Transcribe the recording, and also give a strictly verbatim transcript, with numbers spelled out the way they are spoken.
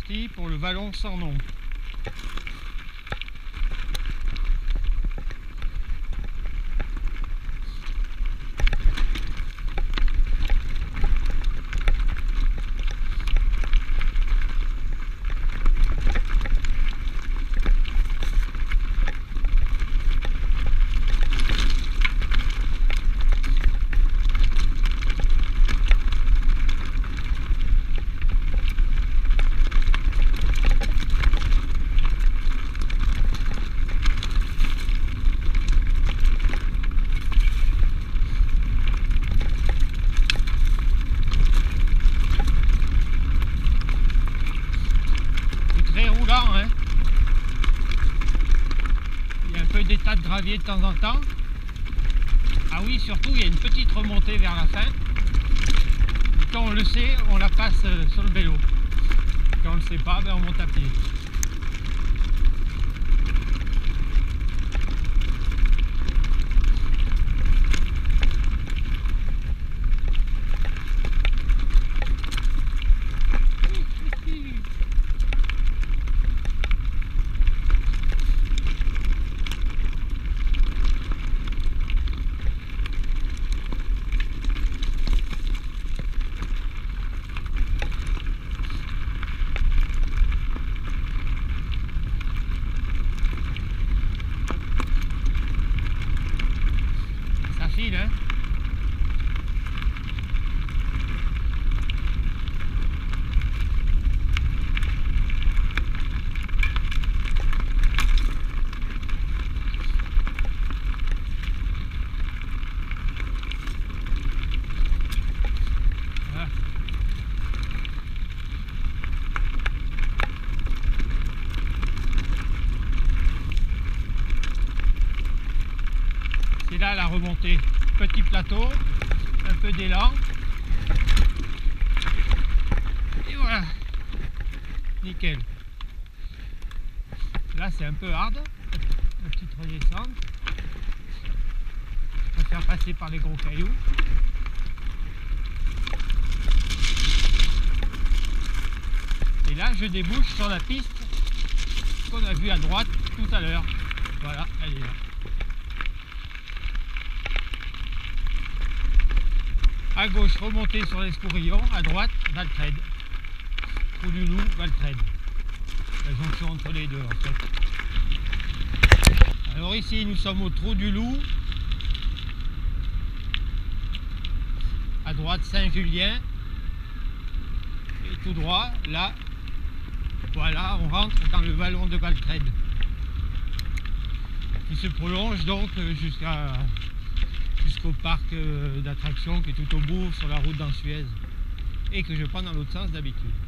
parti pour le vallon sans nom. Hein. Il y a un peu d'état de gravier de temps en temps. Ah oui, surtout il y a une petite remontée vers la fin. Et quand on le sait, on la passe sur le vélo. Quand on ne le sait pas, ben on monte à pied. Hein. Voilà. C'est là la remontée. Petit plateau, un peu d'élan. Et voilà. Nickel. Là c'est un peu hard. La petite redescente. Je préfère passer par les gros cailloux. Et là je débouche sur la piste qu'on a vue à droite tout à l'heure. Voilà, elle est là. À gauche, remonter sur l'Escourillon, à droite, Valtrède. Trou du Loup, Valtrède. La jonction entre les deux en fait. Alors ici, nous sommes au Trou du Loup. À droite, Saint-Julien. Et tout droit, là, voilà, on rentre dans le vallon de Valtrède. Qui se prolonge donc jusqu'à... jusqu'au parc d'attractions qui est tout au bout sur la route d'Ansuez et que je prends dans l'autre sens d'habitude.